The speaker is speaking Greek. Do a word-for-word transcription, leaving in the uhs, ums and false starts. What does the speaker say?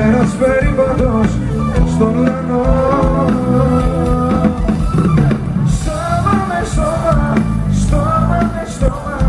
ένας περίπατος στον ουρανό. Στόμα με στόμα, στόμα με στόμα,